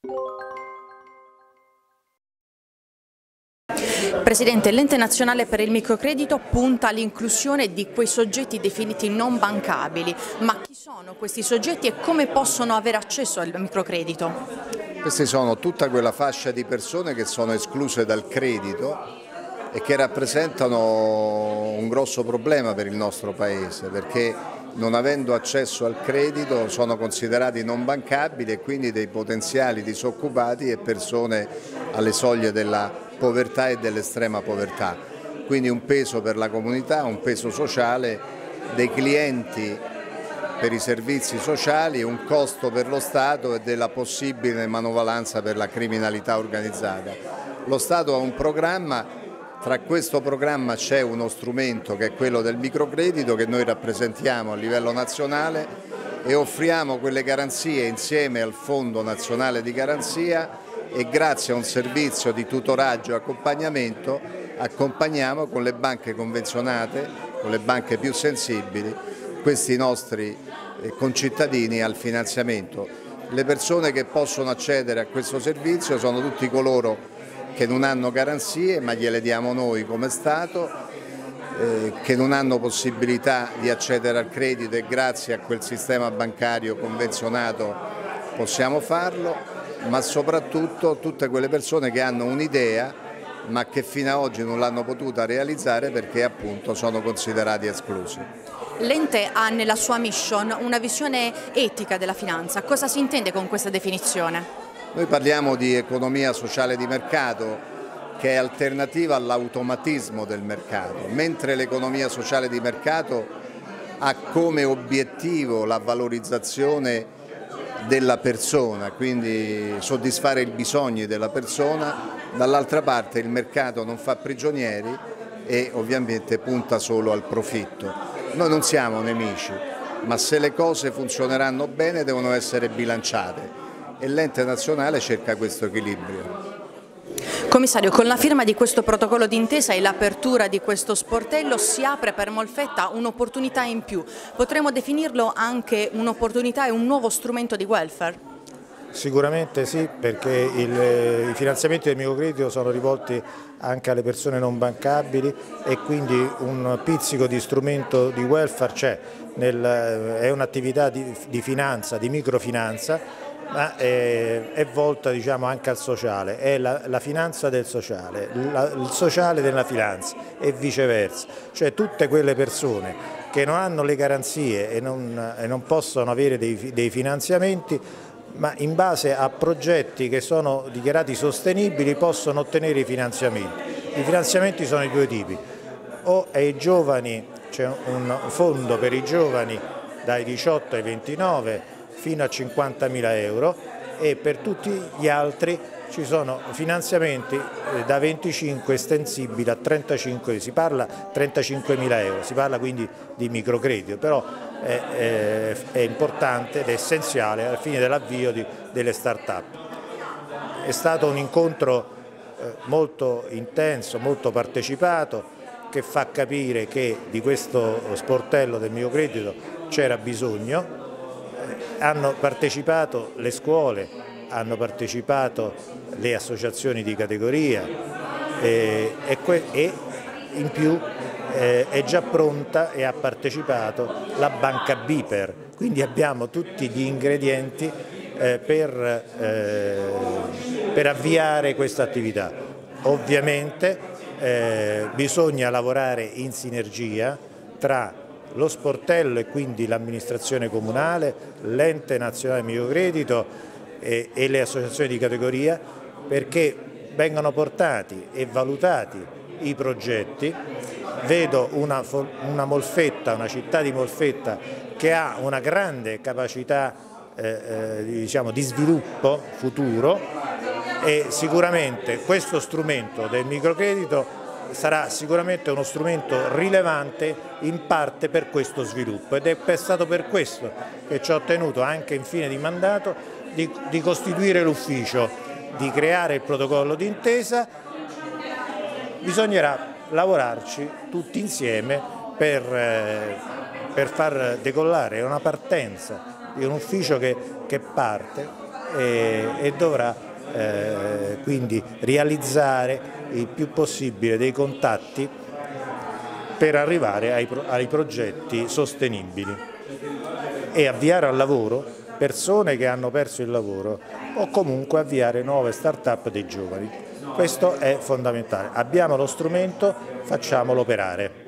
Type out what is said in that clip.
Presidente, l'Ente Nazionale per il Microcredito punta all'inclusione di quei soggetti definiti non bancabili, ma chi sono questi soggetti e come possono avere accesso al microcredito? Queste sono tutta quella fascia di persone che sono escluse dal credito e che rappresentano un grosso problema per il nostro Paese, perché non avendo accesso al credito sono considerati non bancabili e quindi dei potenziali disoccupati e persone alle soglie della povertà e dell'estrema povertà. Quindi un peso per la comunità, un peso sociale, dei clienti per i servizi sociali, un costo per lo Stato e della possibile manovalanza per la criminalità organizzata. Lo Stato ha un programma. Tra questo programma c'è uno strumento che è quello del microcredito che noi rappresentiamo a livello nazionale e offriamo quelle garanzie insieme al Fondo Nazionale di Garanzia e grazie a un servizio di tutoraggio e accompagnamento accompagniamo con le banche convenzionate, con le banche più sensibili, questi nostri concittadini al finanziamento. Le persone che possono accedere a questo servizio sono tutti coloro che non hanno garanzie, ma gliele diamo noi come Stato, che non hanno possibilità di accedere al credito e grazie a quel sistema bancario convenzionato possiamo farlo, ma soprattutto tutte quelle persone che hanno un'idea ma che fino ad oggi non l'hanno potuta realizzare perché appunto sono considerati esclusi. L'Ente ha nella sua mission una visione etica della finanza. Cosa si intende con questa definizione? Noi parliamo di economia sociale di mercato che è alternativa all'automatismo del mercato, mentre l'economia sociale di mercato ha come obiettivo la valorizzazione della persona, quindi soddisfare i bisogni della persona, dall'altra parte il mercato non fa prigionieri e ovviamente punta solo al profitto. Noi non siamo nemici, ma se le cose funzioneranno bene devono essere bilanciate. E l'Ente nazionale cerca questo equilibrio. Commissario, con la firma di questo protocollo d'intesa e l'apertura di questo sportello si apre per Molfetta un'opportunità in più. Potremmo definirlo anche un'opportunità e un nuovo strumento di welfare? Sicuramente sì, perché i finanziamenti del microcredito sono rivolti anche alle persone non bancabili e quindi un pizzico di strumento di welfare c'è, è un'attività di finanza, di microfinanza, ma è volta diciamo, anche al sociale, è la finanza del sociale, il sociale della finanza e viceversa, cioè tutte quelle persone che non hanno le garanzie e non possono avere dei finanziamenti, ma in base a progetti che sono dichiarati sostenibili possono ottenere i finanziamenti. I finanziamenti sono di due tipi, o ai giovani c'è un fondo per i giovani dai 18 ai 29 fino a 50.000 euro e per tutti gli altri ci sono finanziamenti da 25 estensibili a 35, si parla 35.000 euro, si parla quindi di microcredito, però è importante ed è essenziale al fine dell'avvio delle start-up. È stato un incontro molto intenso, molto partecipato, che fa capire che di questo sportello del microcredito c'era bisogno. Hanno partecipato le scuole, hanno partecipato le associazioni di categoria e in più è già pronta e ha partecipato la banca Biper, quindi abbiamo tutti gli ingredienti per avviare questa attività. Ovviamente bisogna lavorare in sinergia tra lo sportello e quindi l'amministrazione comunale, l'Ente Nazionale Microcredito e le associazioni di categoria perché vengano portati e valutati i progetti. Vedo una Molfetta, una città di Molfetta che ha una grande capacità diciamo, di sviluppo futuro e sicuramente questo strumento del microcredito sarà sicuramente uno strumento rilevante in parte per questo sviluppo ed è stato per questo che ci ho ottenuto anche in fine di mandato di costituire l'ufficio, di creare il protocollo d'intesa. Bisognerà lavorarci tutti insieme per far decollare, è una partenza di un ufficio che parte e dovrà quindi realizzare il più possibile dei contatti per arrivare ai progetti sostenibili e avviare al lavoro persone che hanno perso il lavoro o comunque avviare nuove start-up dei giovani. Questo è fondamentale. Abbiamo lo strumento, facciamolo operare.